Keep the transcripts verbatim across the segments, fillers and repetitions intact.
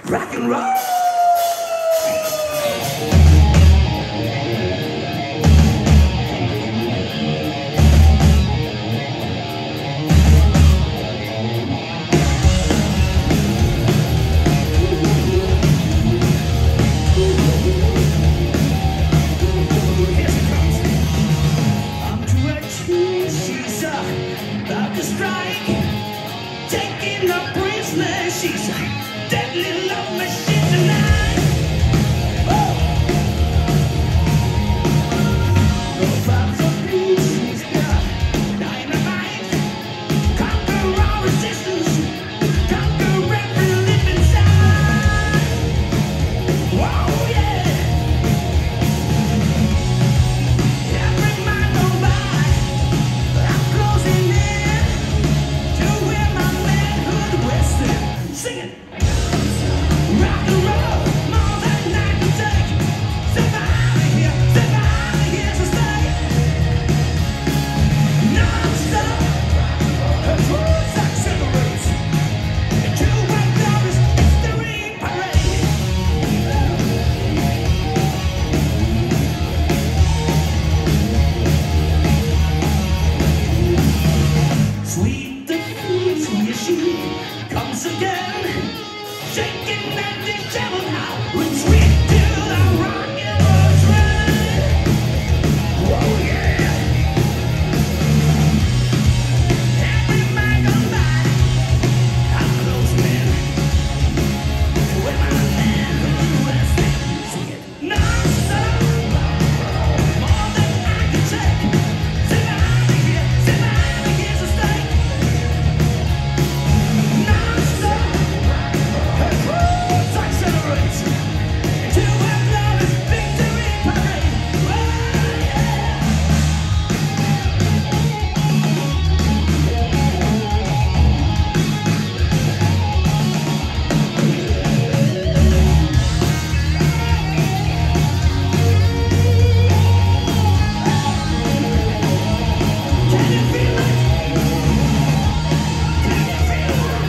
rock and roll. She's a deadly love machine tonight. Oh. No problems of peace, she's got dynamite. Conquer all resistance, conquer every lip inside. Whoa, yeah. Every mind go by, I'm closing in to where my manhood rested. Sing it! Rock and roll, more than I can take. Step out of here, step out of here to stay. Non-stop, her cruise accelerates into a glorious history parade. Sweet the fruits, here she comes again. Shaking that disheveled out with sweet to the rock and roll train. Oh yeah. Every man gone by, I'm closing in to where my manhood rested. Sing it non-stop, more than I can take. Step out of here, step out of here to stay. Non-stop. Her cruise accelerates into a glorious victory parade. Oh, yeah. Can you feel it? Can you feel it?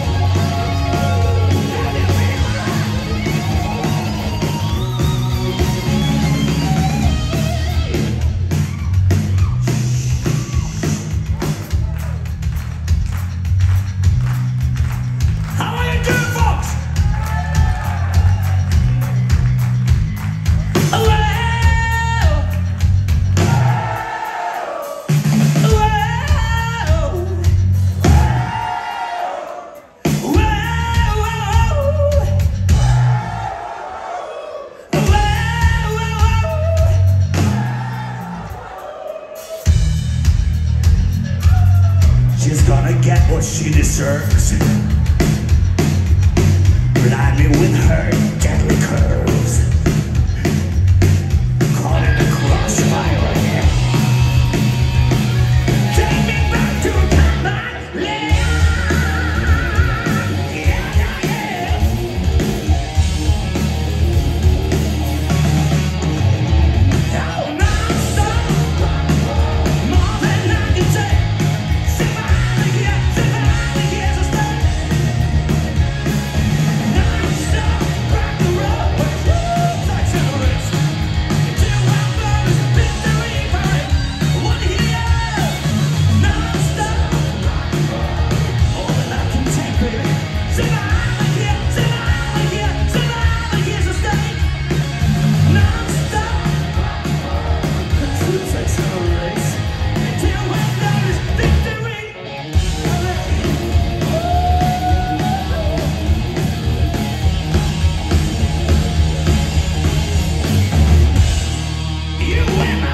Can you feel it? How are you doing, folks? Well, she's gonna get what she deserves. Blind me with her deadly curves. Caught in the crossfire again. Take me back to combat land. Yeah, yeah, yeah. Oh, non-stop, more than I can take. Step out of here, step out of here to stay. Non-stop, rock and roll, her cruise accelerates into a glorious victory parade. I wanna hear ya. Non-stop, more than I can take, baby. Step out of here, step out of here, step out of here to stay. Non-stop, her cruise accelerates into a glorious victory parade. You win.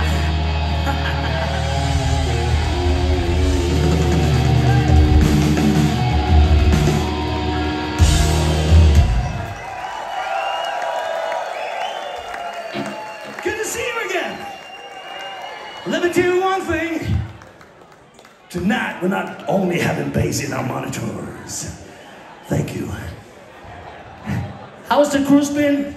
Good to see you again. Let me tell you one thing. Tonight, we're not only having bass in our monitors. Thank you. How's the cruise been?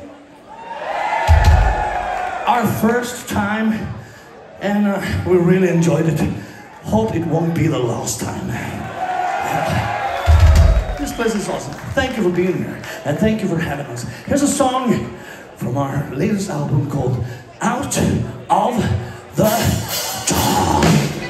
Our first time, and uh, we really enjoyed it. Hope it won't be the last time. Just This place is awesome. Thank you for being here, and thank you for having us. Here's a song from our latest album called Out of the Dark.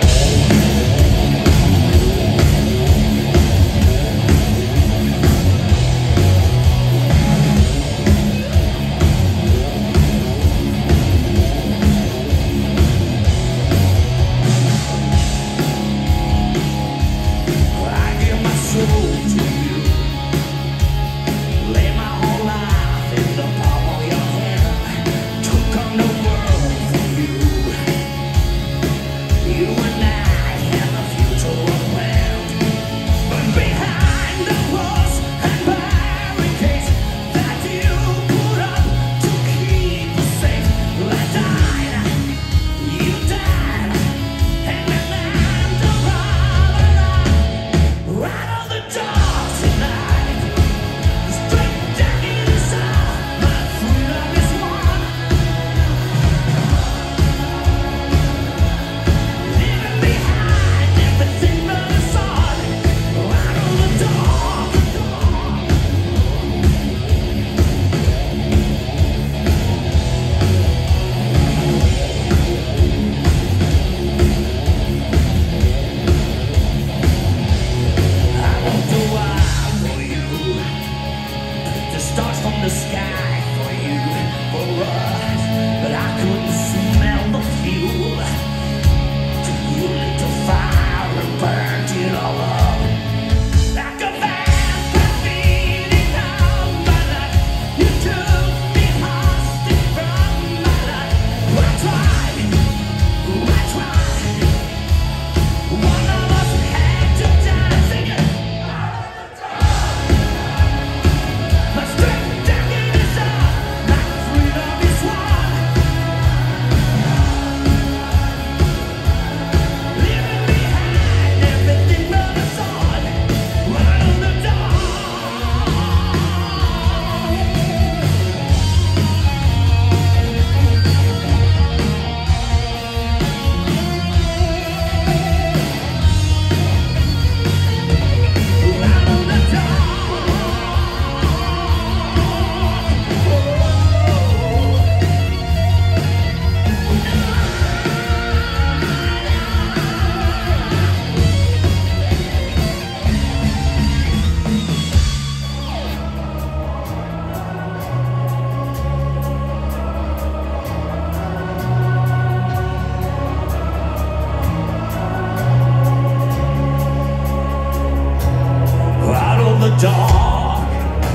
The dark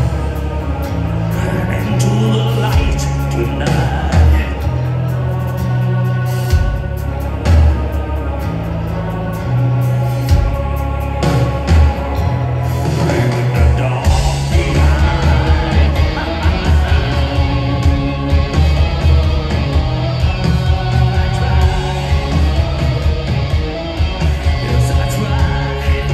and into the light tonight. In the dark tonight. I tried. Yes, I tried.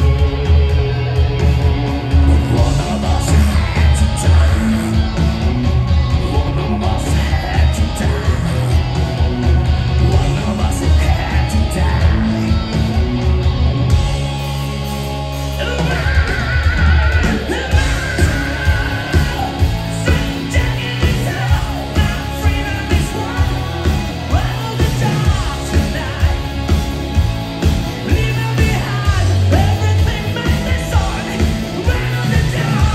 One of us had to die. One of us had to die. One of us had to die. And I, and I, some jagged is out. My freedom is won. Well, the dark tonight. Leaving behind everything but the sun. Well, the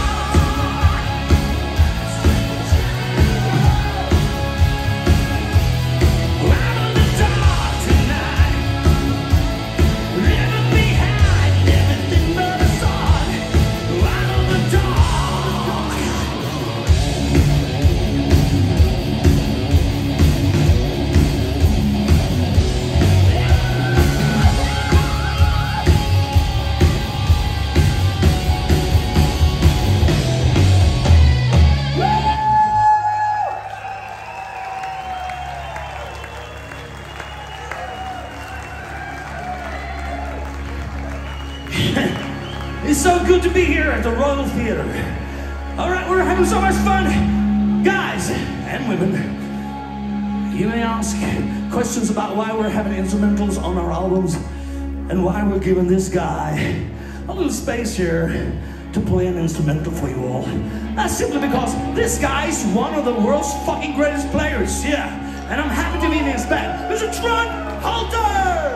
It's so good to be here at the Royal Theatre. All right, we're having so much fun. Guys and women, you may ask questions about why we're having instrumentals on our albums and why we're giving this guy a little space here to play an instrumental for you all. That's simply because this guy's one of the world's fucking greatest players, yeah. And I'm happy to be in his band. Mister Trent Halter!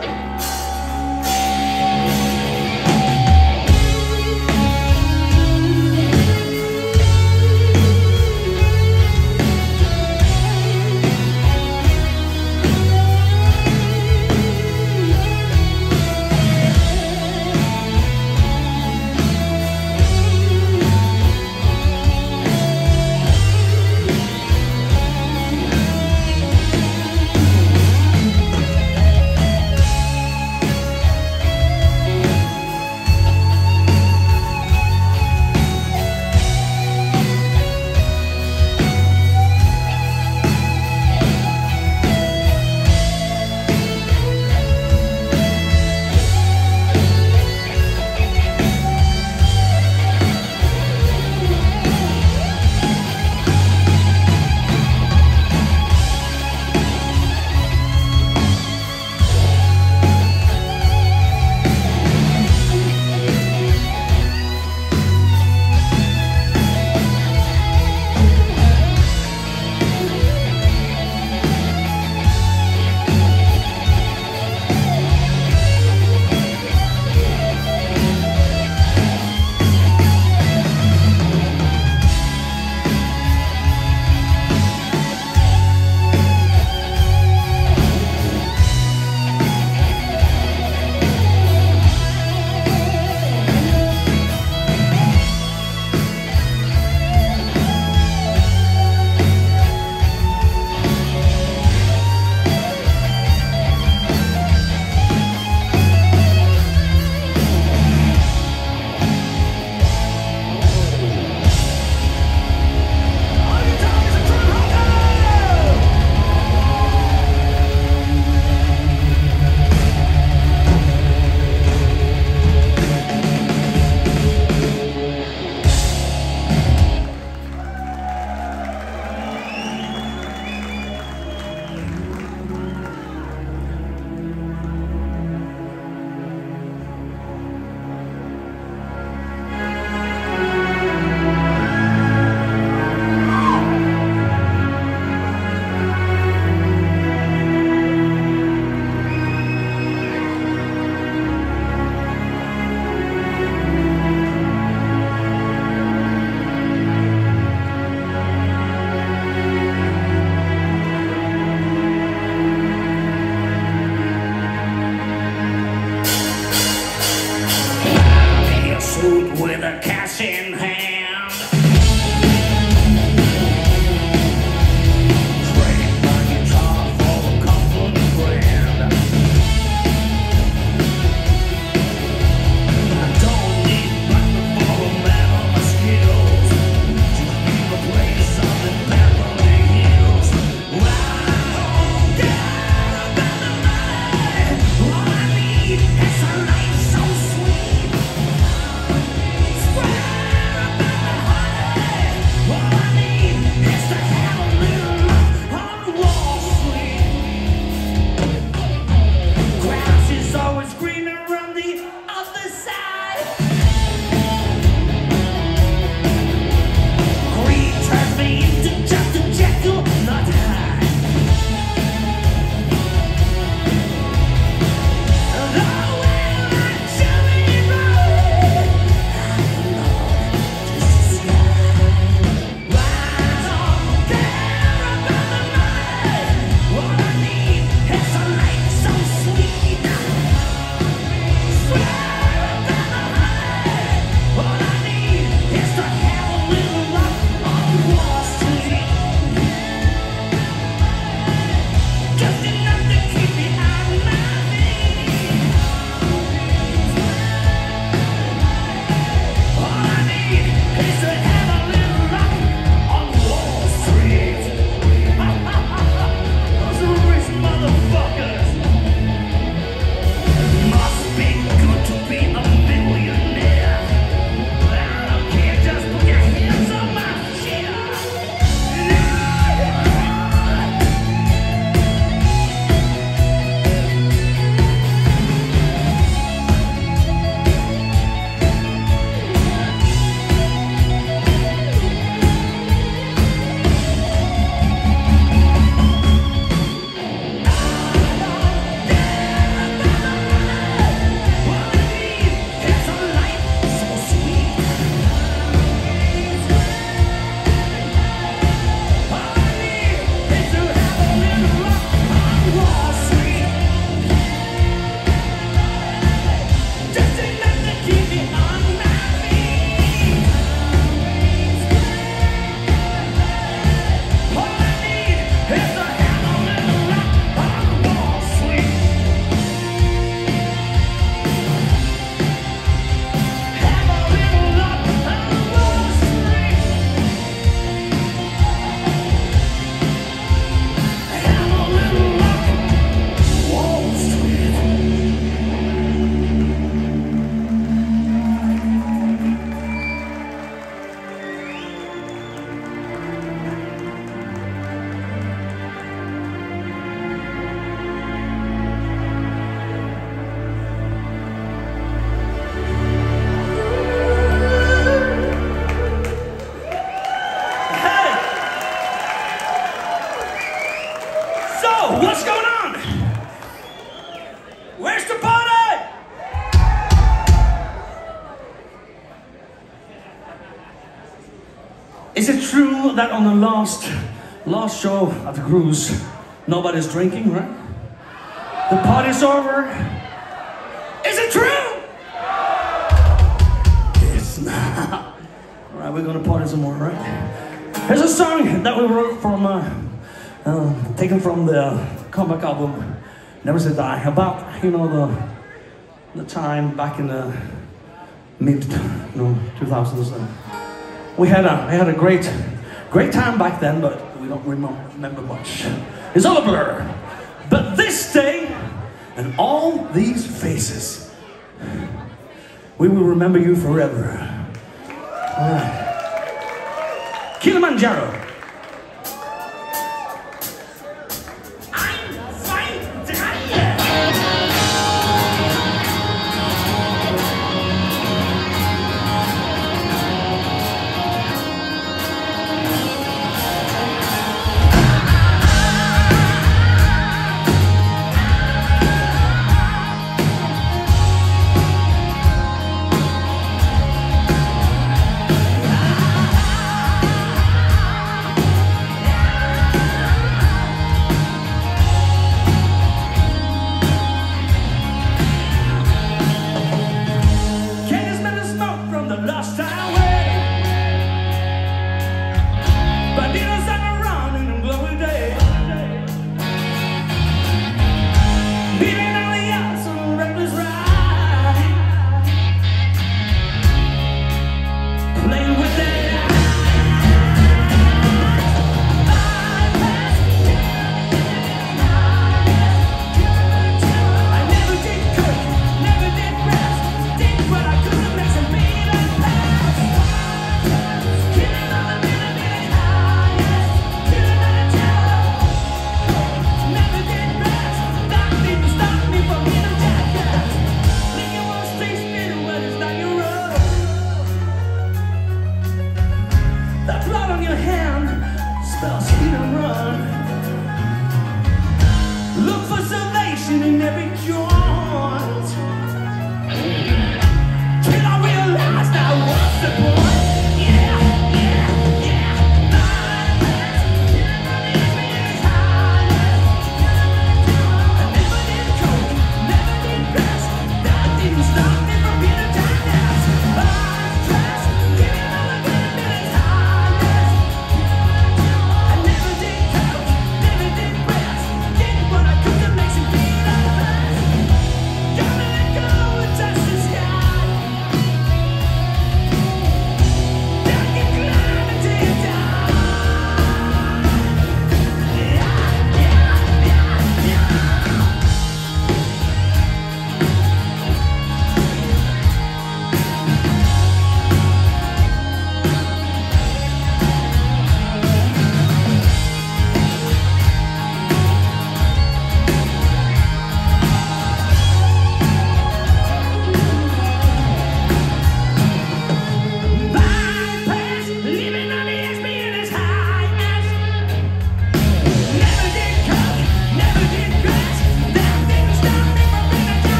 Is it true that on the last, last show at the cruise, nobody's drinking, right? The party's over. Is it true? It's not. All right, we're gonna party some more, right? Here's a song that we wrote from, uh, uh, taken from the comeback album, Never Say Die, about, you know, the, the time back in the mid, you know, two thousands. We had a, we had a great, great time back then, but we don't remember, remember much. It's all a blur. But this day, and all these faces, we will remember you forever. All right. Kilimanjaro.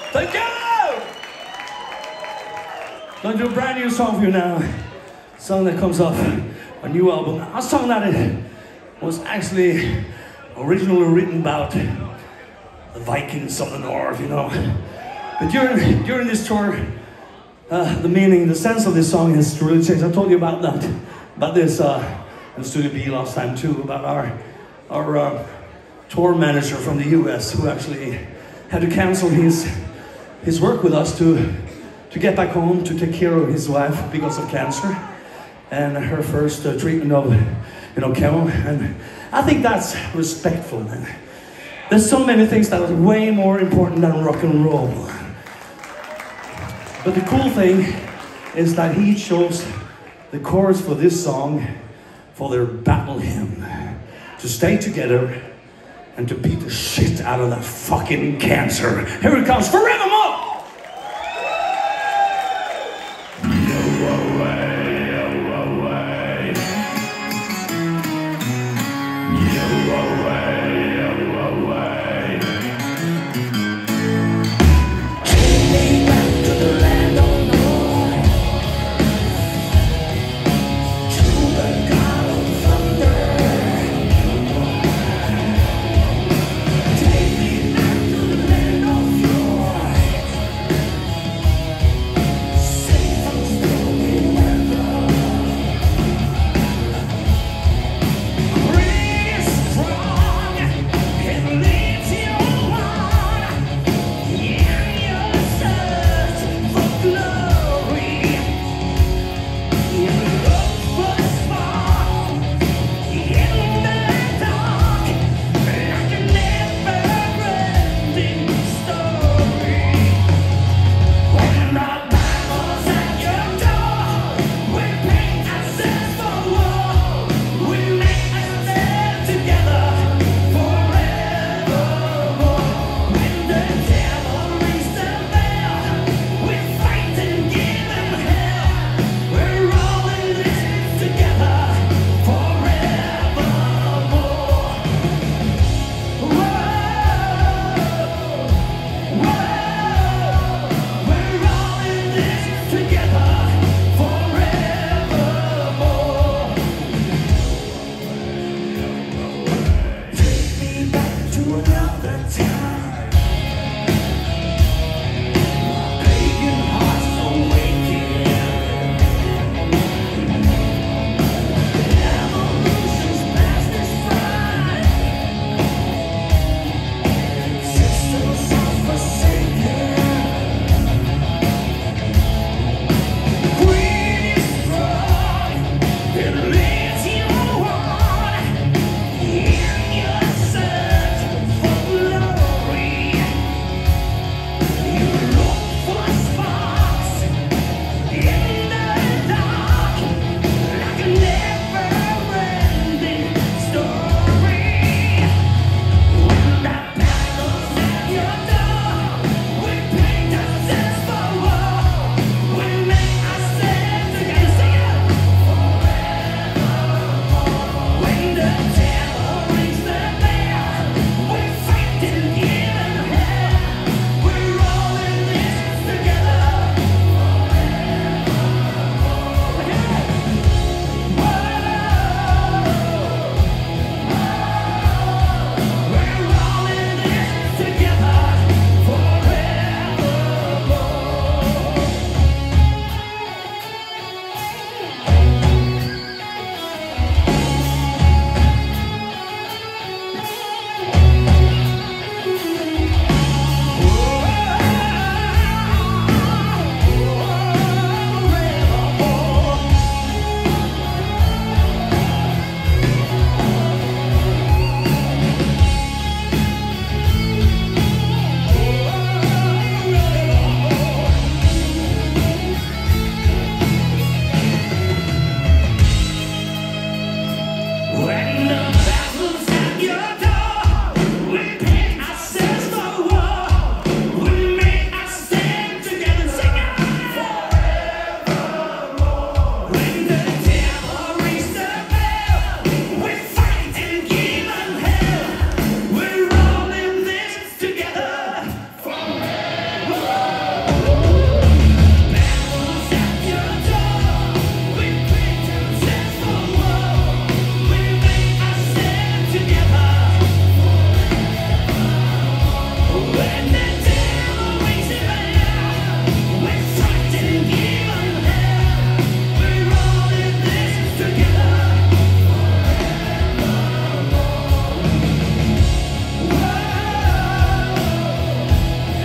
Thank you! Going to do a brand new song for you now. A song that comes off a new album. A song that it was actually originally written about the Vikings of the North, you know. But during, during this tour, uh, the meaning, the sense of this song has really changed. I told you about that, about this uh, in Studio B last time too, about our, our uh, tour manager from the U S who actually had to cancel his, his work with us to, to get back home to take care of his wife because of cancer and her first uh, treatment of, you know, chemo. And I think that's respectful, man. There's so many things that are way more important than rock and roll. But the cool thing is that he chose the chorus for this song for their battle hymn. To stay together and to beat the shit out of that fucking cancer. Here it comes, forevermore! Take me back to the land of yore.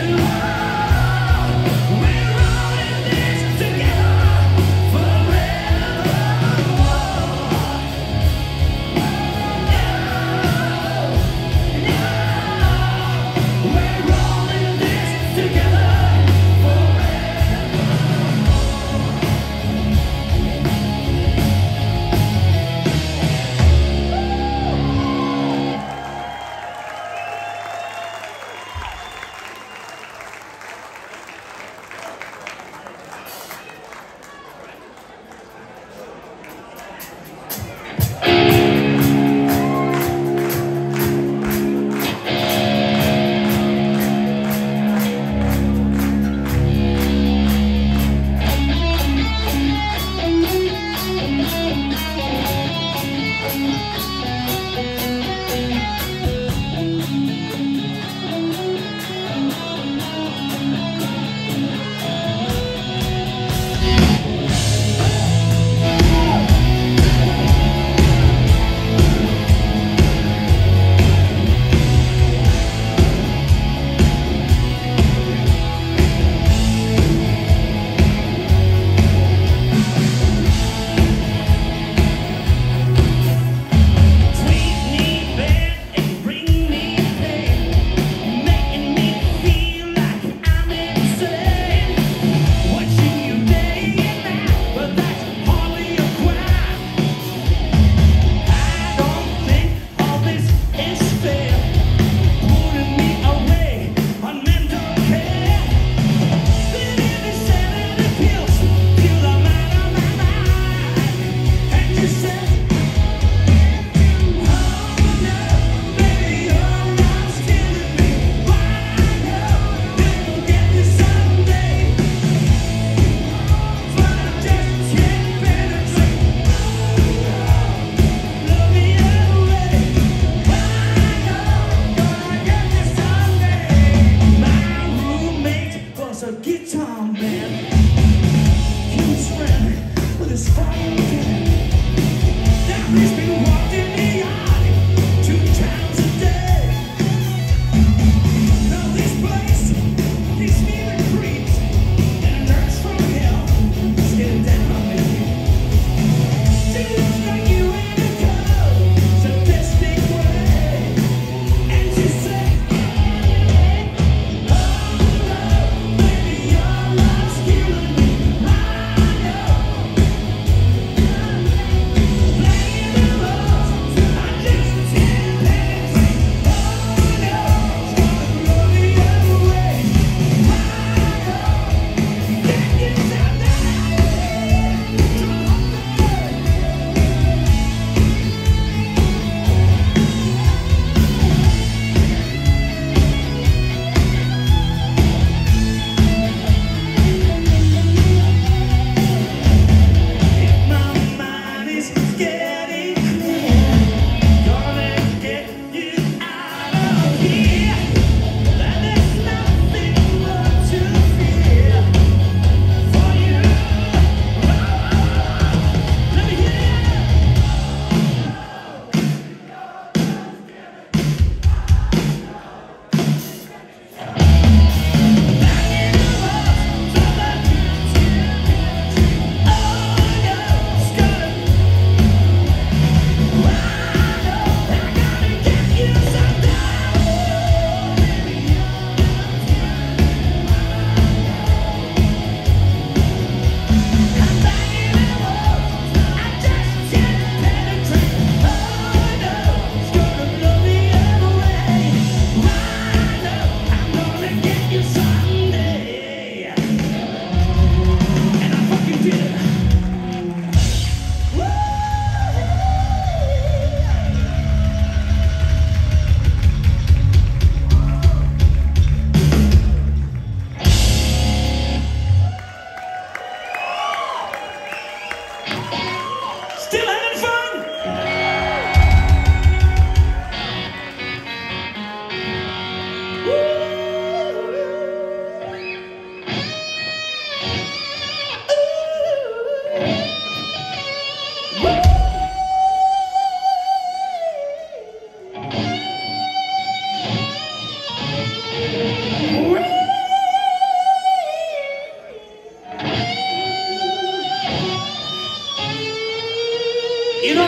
Baby, your love's killing me.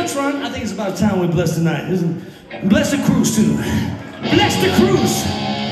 Dutch run, I think it's about time we bless the night, isn't it? Bless the cruise too. Bless the cruise.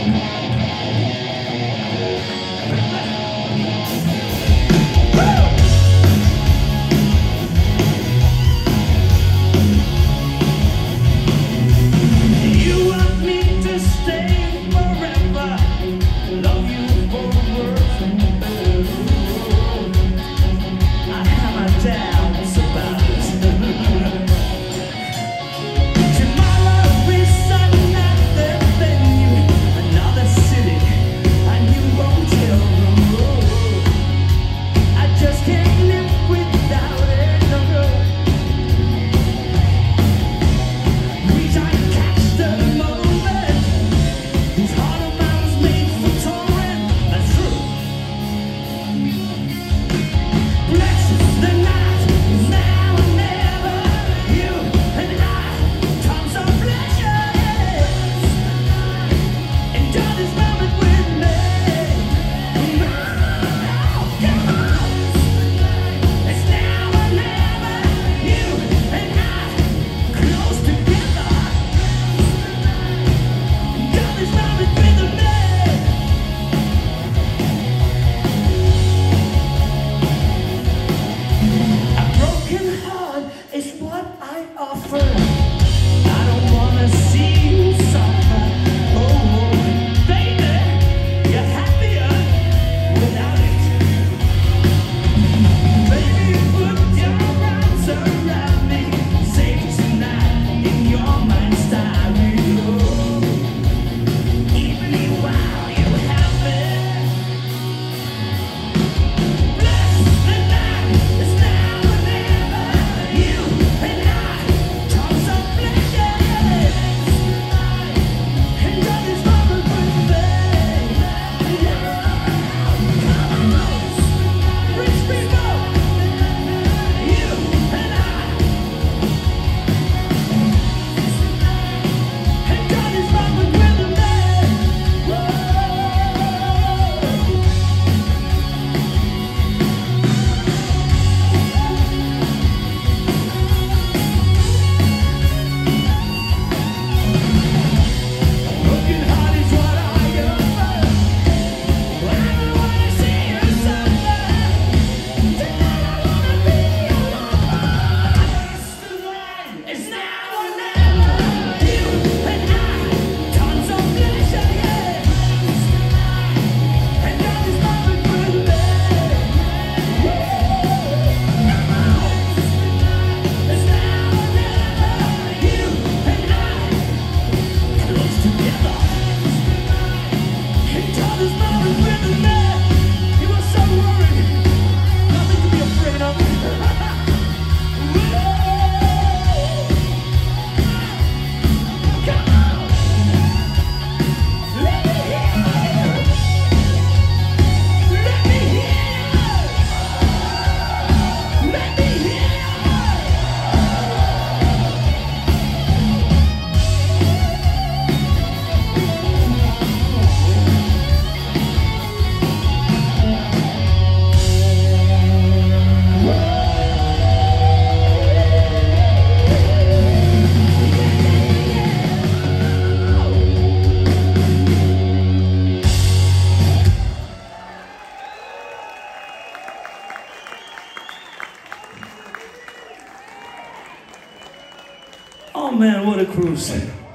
Oh man, what a cruise.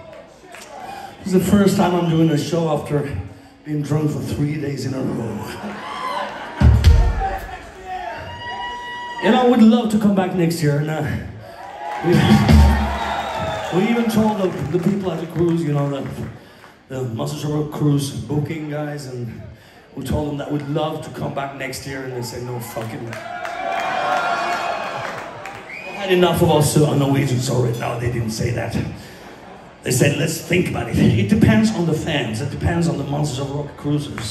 This is the first time I'm doing a show after being drunk for three days in a row. And I would love to come back next year. And, uh, we, we even told the, the people at the cruise, you know, the, the Monsters of Rock cruise booking guys, and we told them that we'd love to come back next year, and they said, no fucking... Had enough of us uh, Norwegians already. No, they didn't say that. They said, let's think about it. It depends on the fans. It depends on the Monsters of Rock cruisers.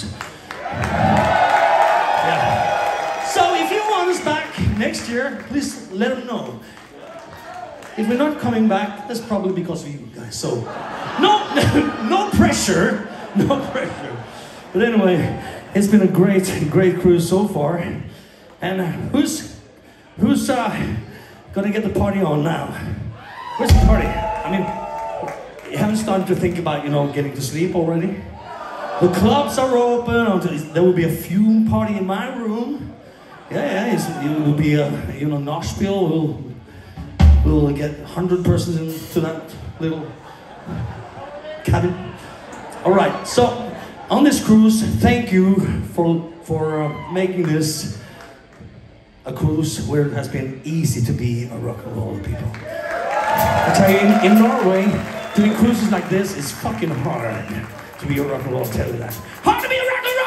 Yeah. So if you want us back next year, please let them know. If we're not coming back, that's probably because of you guys. So no, no pressure, no pressure. But anyway, it's been a great, great cruise so far. And who's, who's uh, gonna get the party on now. Where's the party? I mean, you haven't started to think about, you know, getting to sleep already? The clubs are open. Until there will be a fume party in my room. Yeah, yeah, it's, it will be a, you know, Noshville. We'll, we'll get one hundred persons into that little cabin. All right, so on this cruise, thank you for, for uh, making this a cruise where it has been easy to be a rock and roll people. I tell you, in, in Norway, doing cruises like this is fucking hard to be a rock and roll. I'll tell you that. Hard to be a rock and roller!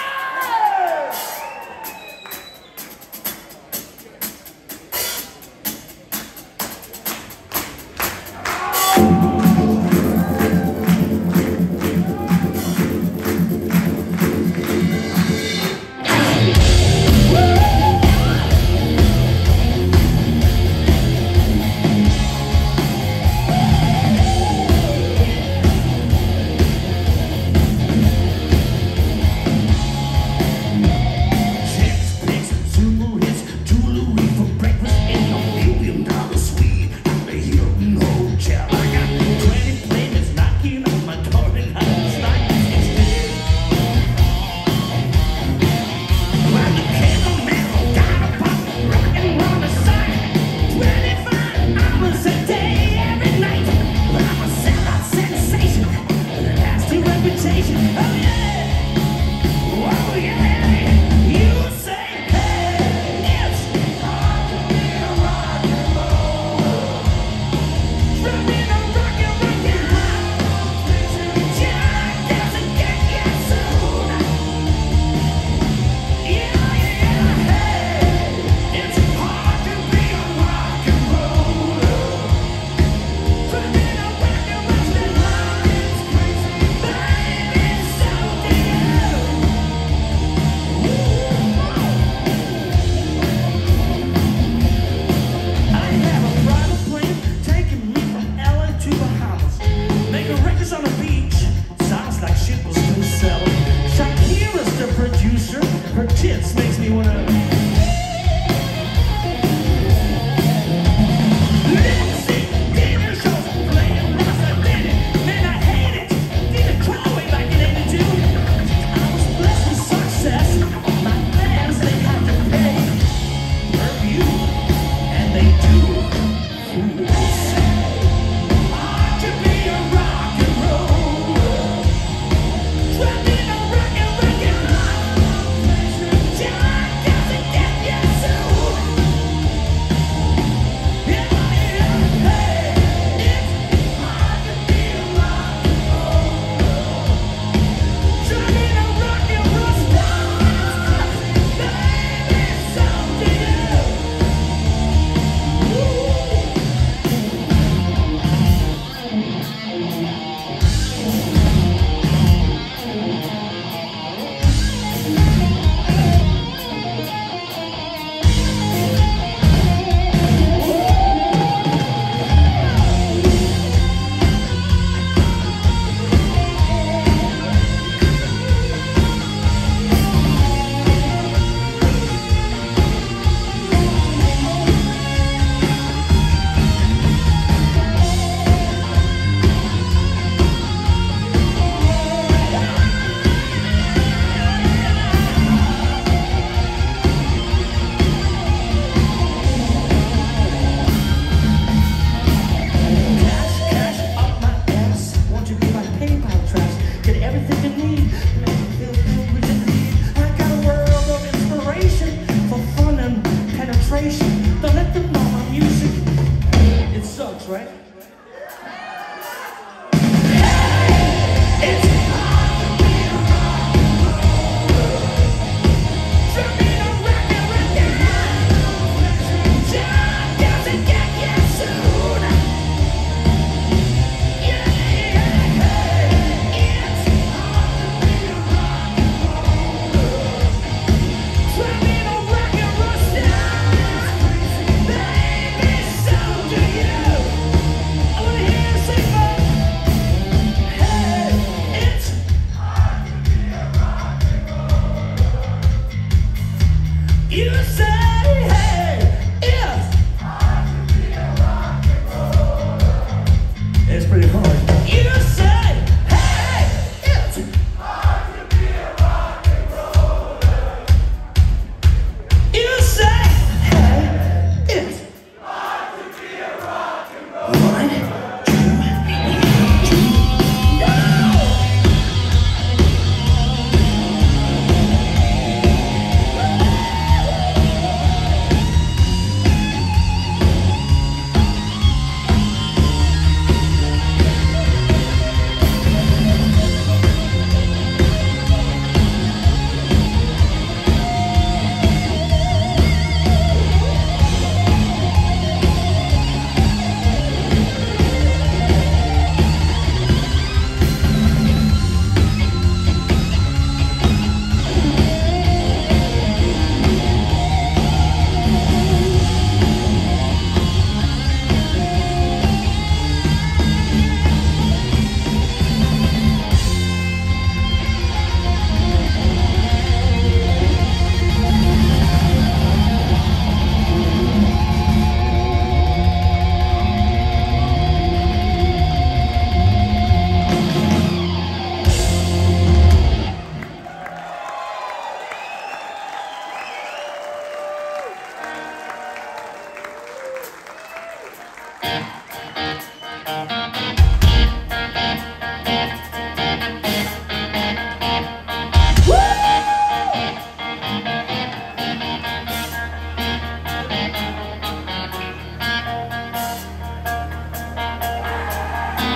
Her tits makes me wanna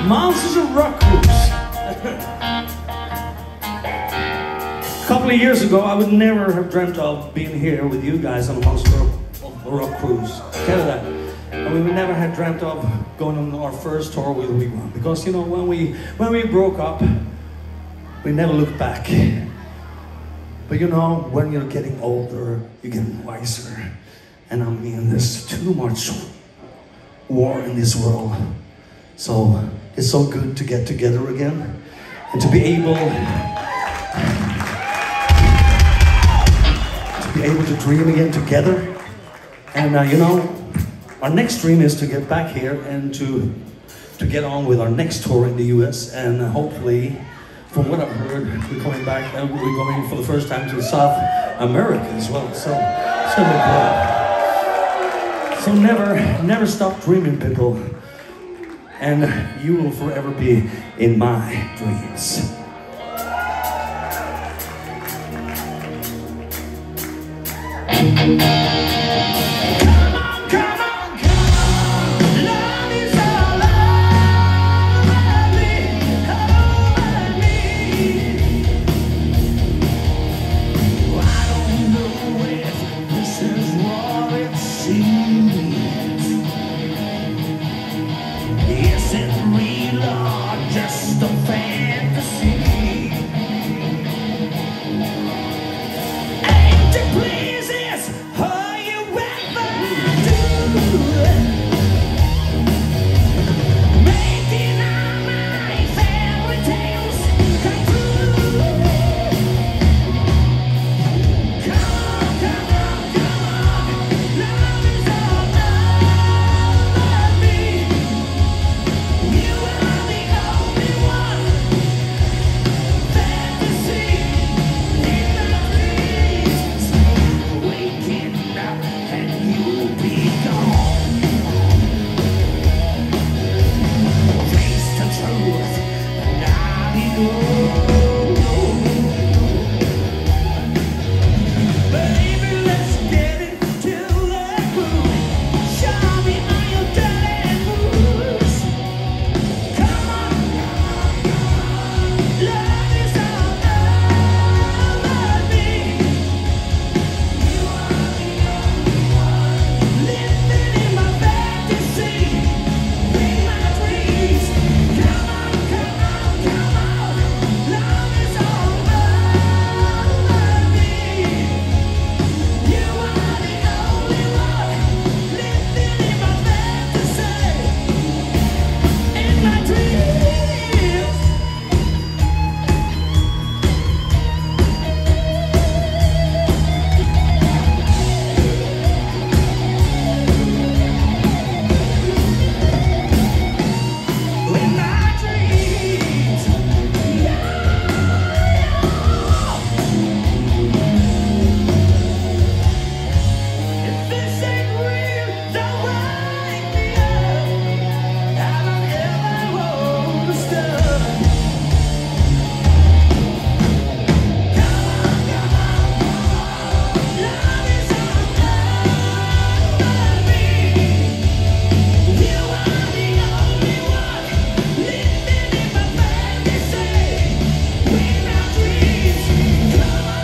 Monsters of Rock Cruise. A couple of years ago, I would never have dreamt of being here with you guys on a Monster of Rock Cruise. Tell you that. And we would never have dreamt of going on our first tour with Wig Wam. Because, you know, when we, when we broke up, we never looked back. But you know, when you're getting older, you're getting wiser. And I mean, there's too much war in this world. So it's so good to get together again and to be able to be able to dream again together. And uh, you know, our next dream is to get back here and to to get on with our next tour in the U S. And uh, hopefully, from what I've heard, we're coming back and we're going for the first time to South America as well. So it's gonna be cool. So never, never stop dreaming, people. And you will forever be in my dreams. Just a fantasy. Empty places, all you ever do. Making all my fairy tales come true. Come on, come on, come on. Love is all over me. You are the only one. Fantasy in my dreams. Waking up and you'll be gone. Face the truth and I'll be gone. Baby, let's get into the groove. Show me all your dirty moves. Come on, love is all over me. You are the only one living in my fantasy, in my dreams. Come on, come on, come on, love is all over me. You are the only one living in my fantasy, in my dreams. In my dreams, if this ain't real, don't wake me up. I don't ever wanna stop. Come on, come on, love is all over me. You are the only one living in my fantasy, in my dreams. Come on,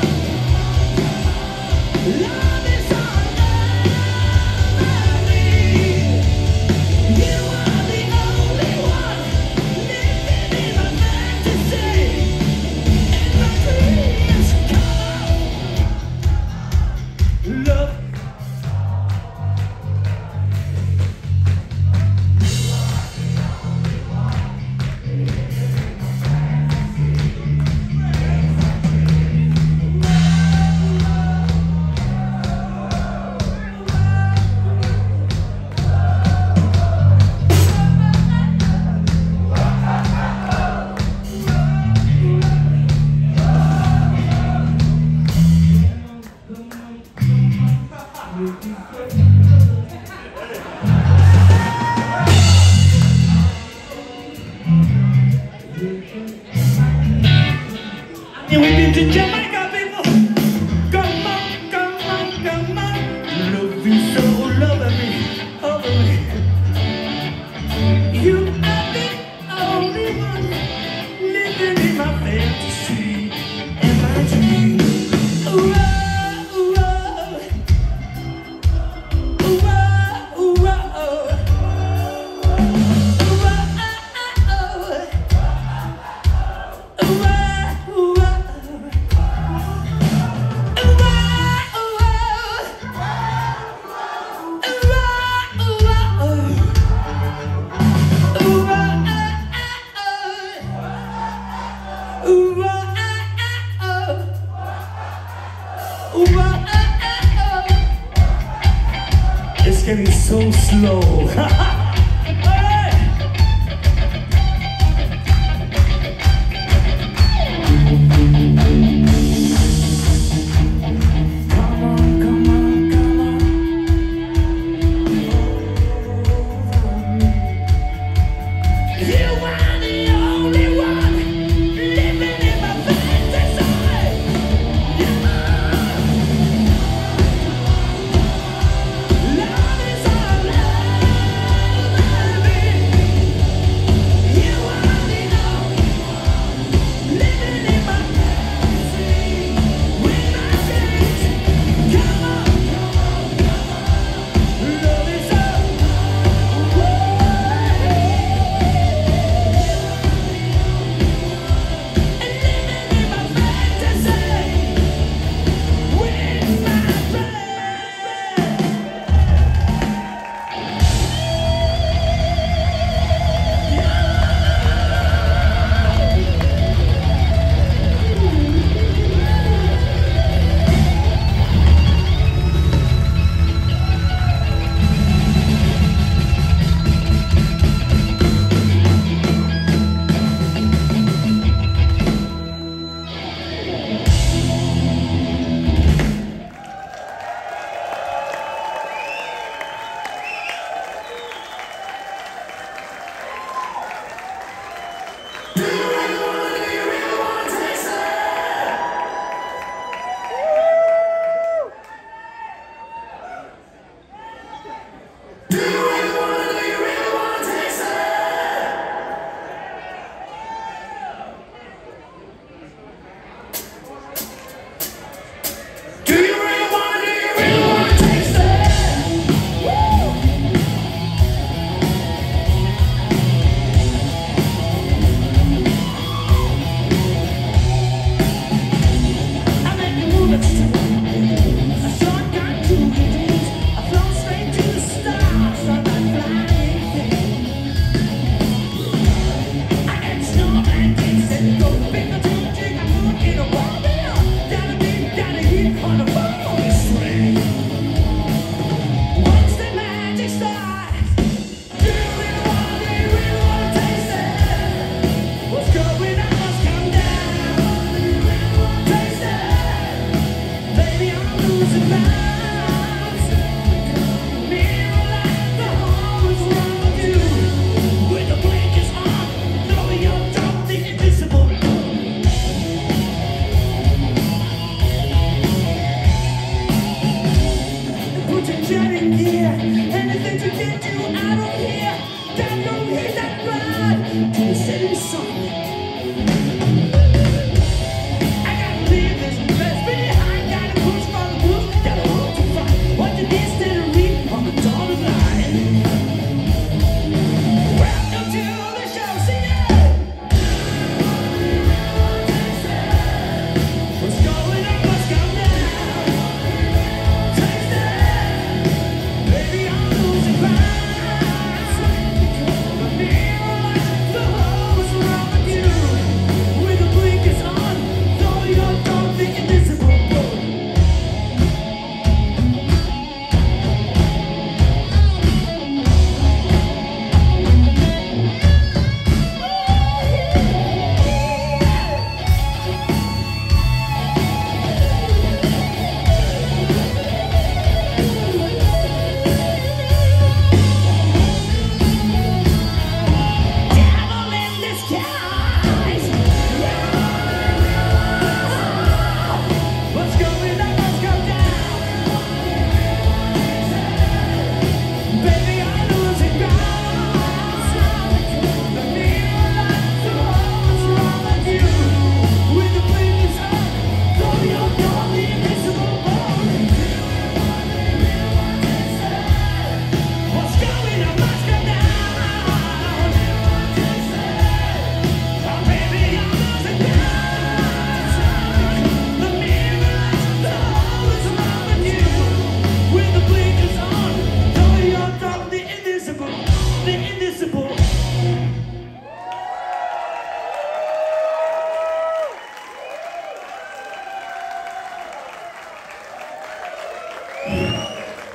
love is all over me. You are the only one living in my fantasy, in my dreams. Come on, love. And we've been to Jamaica, people. Come on, come on, come on. Love is so over me, over me. You are the only It's getting so slow.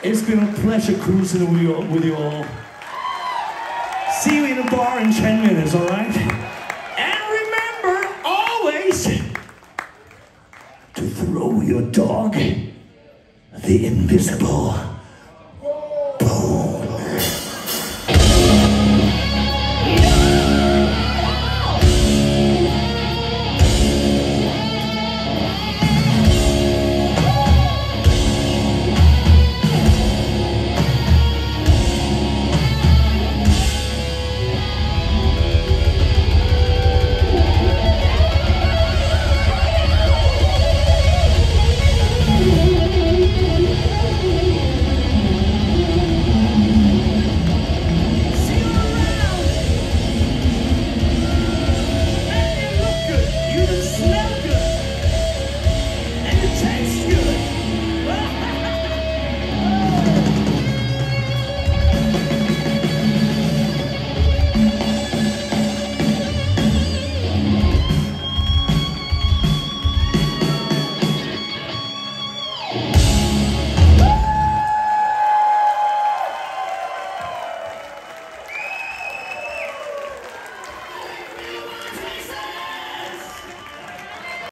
It's been a pleasure cruising with you, with you all. See you in a bar in ten minutes, all right? And remember, always, to throw your dog the invisible.